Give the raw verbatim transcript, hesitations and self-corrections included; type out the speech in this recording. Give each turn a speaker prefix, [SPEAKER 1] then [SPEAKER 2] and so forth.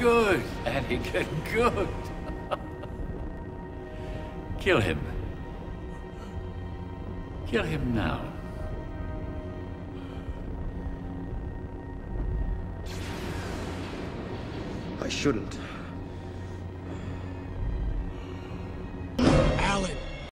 [SPEAKER 1] Good, Anakin, good. Kill him. Kill him now.
[SPEAKER 2] I shouldn't.